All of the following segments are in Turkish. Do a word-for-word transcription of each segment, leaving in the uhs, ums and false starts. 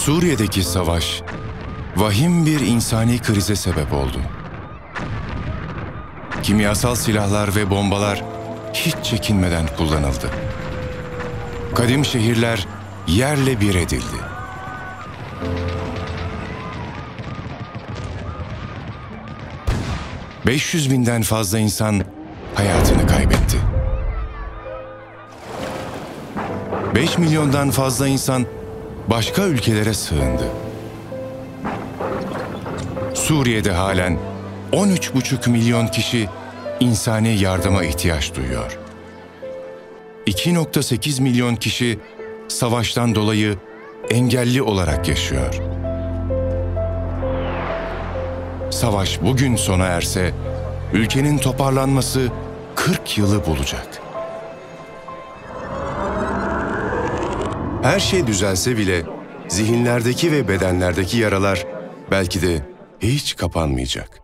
Suriye'deki savaş, vahim bir insani krize sebep oldu. Kimyasal silahlar ve bombalar hiç çekinmeden kullanıldı. Kadim şehirler yerle bir edildi. beş yüz binden fazla insan hayatını kaybetti. beş milyondan fazla insan başka ülkelere sığındı. Suriye'de halen on üç buçuk milyon kişi insani yardıma ihtiyaç duyuyor. iki nokta sekiz milyon kişi savaştan dolayı engelli olarak yaşıyor. Savaş bugün sona erse, ülkenin toparlanması kırk yılı bulacak. Her şey düzelse bile zihinlerdeki ve bedenlerdeki yaralar belki de hiç kapanmayacak.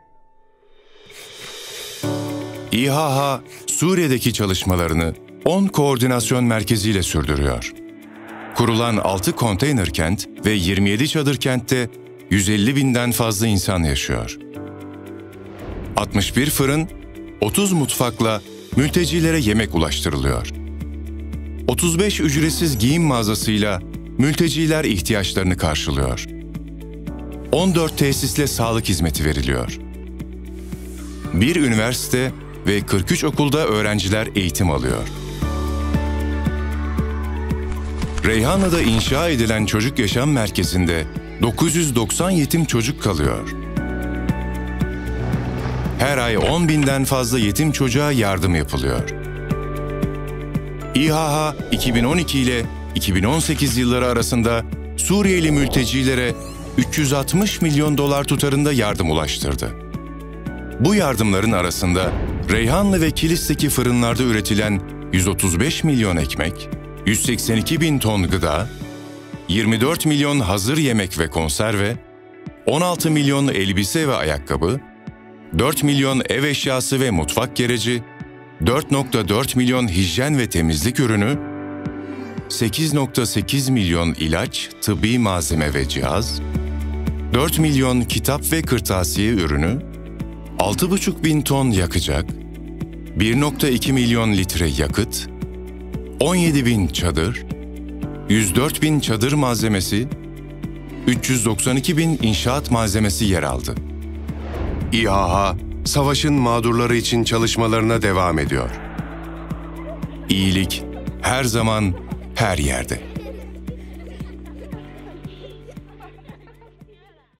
İHA, Suriye'deki çalışmalarını on koordinasyon merkeziyle sürdürüyor. Kurulan altı konteyner kent ve yirmi yedi çadır kentte yüz elli binden fazla insan yaşıyor. altmış bir fırın, otuz mutfakla mültecilere yemek ulaştırılıyor. otuz beş ücretsiz giyim mağazasıyla mülteciler ihtiyaçlarını karşılıyor. on dört tesisle sağlık hizmeti veriliyor. Bir üniversite ve kırk üç okulda öğrenciler eğitim alıyor. Reyhanlı'da inşa edilen çocuk yaşam merkezinde dokuz yüz doksan yetim çocuk kalıyor. Her ay on binden fazla yetim çocuğa yardım yapılıyor. İHA, iki bin on iki ile iki bin on sekiz yılları arasında Suriyeli mültecilere üç yüz altmış milyon dolar tutarında yardım ulaştırdı. Bu yardımların arasında Reyhanlı ve Kilis'teki fırınlarda üretilen yüz otuz beş milyon ekmek, yüz seksen iki bin ton gıda, yirmi dört milyon hazır yemek ve konserve, on altı milyon elbise ve ayakkabı, dört milyon ev eşyası ve mutfak gereci, dört nokta dört milyon hijyen ve temizlik ürünü, sekiz nokta sekiz milyon ilaç, tıbbi malzeme ve cihaz, dört milyon kitap ve kırtasiye ürünü, altı buçuk bin ton yakacak, bir nokta iki milyon litre yakıt, on yedi bin çadır, yüz dört bin çadır malzemesi, üç yüz doksan iki bin inşaat malzemesi yer aldı. İHA, savaşın mağdurları için çalışmalarına devam ediyor. İyilik her zaman, her yerde.